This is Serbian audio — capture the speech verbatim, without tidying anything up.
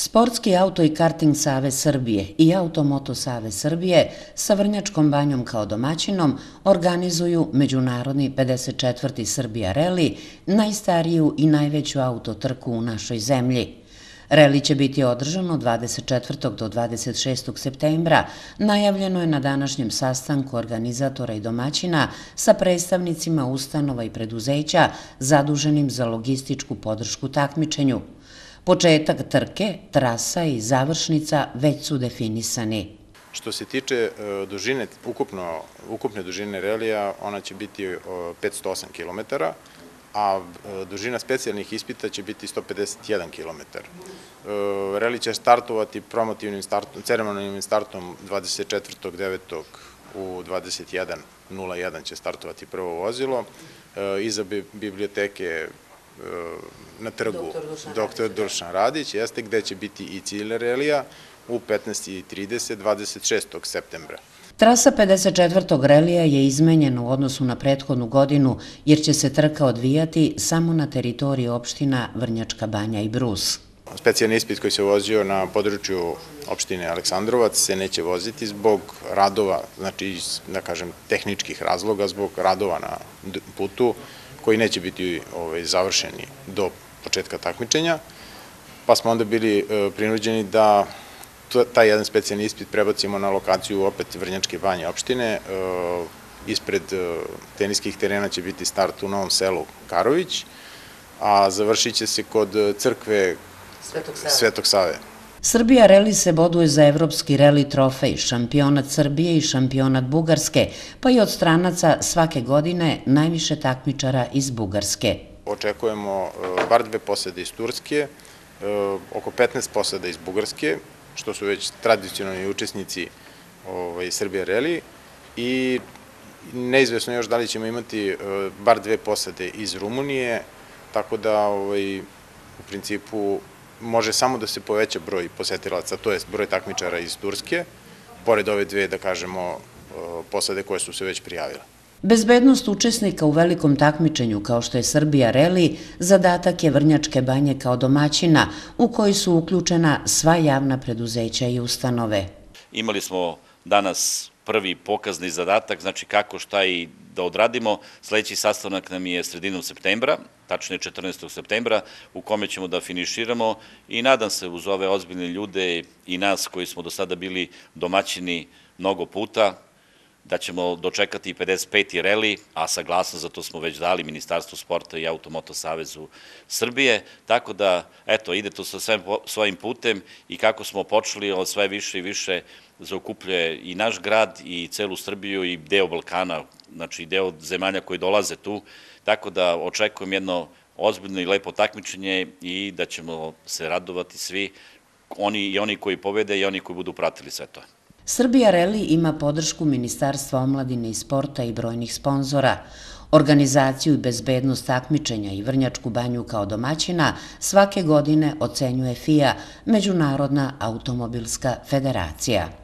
Sportski auto i karting Savez Srbije i Automoto Savez Srbije sa Vrnjačkom banjom kao domaćinom organizuju Međunarodni pedeset četvrti Srbija Reli, najstariju i najveću autotrku u našoj zemlji. Reli će biti održan od dvadeset četvrtog do dvadeset šestog septembra, najavljeno je na današnjem sastanku organizatora i domaćina sa predstavnicima ustanova i preduzeća zaduženim za logističku podršku takmičenju. Početak trke, trasa i završnica već su definisani. Što se tiče dužine, ukupne dužine relija, ona će biti petsto osam kilometara, a dužina specijalnih ispita će biti sto pedeset jedan kilometar. Reli će startovati promotivnim startom, ceremonijnim startom dvadeset četvrtog devetog u dvadeset jedan nula jedan će startovati prvo vozilo. Iza biblioteke na trgu doktor Dušan Radić, jeste gde će biti i cilj relija u petnaest i trideset dvadeset šestog septembra. Trasa pedeset četvrtog relija je izmenjena u odnosu na prethodnu godinu jer će se trka odvijati samo na teritoriji opština Vrnjačka banja i Brus. Specijalni ispit koji se vozio na području opštine Aleksandrovac se neće voziti zbog radova, znači iz, da kažem, tehničkih razloga, zbog radova na putu koji neće biti završeni do početka takmičenja, pa smo onda bili prinuđeni da taj jedan specijalni ispit prebacimo na lokaciju opet Vrnjačke banje opštine. Ispred teniskih terena će biti start u Novom Selu Karović, a završit će se kod crkve Svetog Save. Srbija Reli se boduje za evropski reli trofej, šampionat Srbije i šampionat Bugarske, pa i od stranaca svake godine najviše takmičara iz Bugarske. Očekujemo bar dve posede iz Turske, oko petnaest poseda iz Bugarske, što su već tradicionalni učesnici Srbija Reli, i neizvesno još da li ćemo imati bar dve posede iz Rumunije, tako da u principu može samo da se poveća broj posetilaca, to je broj takmičara iz Turske, pored ove dve, da kažemo, posade koje su se već prijavile. Bezbednost učesnika u velikom takmičenju kao što je Srbija Reli zadatak je Vrnjačke banje kao domaćina u koji su uključena sva javna preduzeća i ustanove. Imali smo danas prvi pokazni zadatak, znači kako šta i da odradimo. Sledeći sastanak nam je sredinom septembra, tačnije četrnaestog septembra, u kome ćemo da finiširamo i nadam se uz ove ozbiljne ljude i nas koji smo do sada bili domaćini mnogo puta, da ćemo dočekati pedeset peti reli, a saglasno za to smo već dali Ministarstvu sporta i Automoto Savezu Srbije, tako da, eto, ide to sa svojim putem i kako smo počeli, od sve više i više zaokupljuje i naš grad i celu Srbiju i deo Balkana, znači deo zemalja koji dolaze tu, tako da očekujem jedno ozbiljno i lepo takmičenje i da ćemo se radovati svi, oni i oni koji pobede i oni koji budu pratili sve to. Srbija Reli ima podršku Ministarstva omladine i sporta i brojnih sponzora. Organizaciju i bezbednost takmičenja i Vrnjačku banju kao domaćina svake godine ocenjuje F I A, Međunarodna automobilska federacija.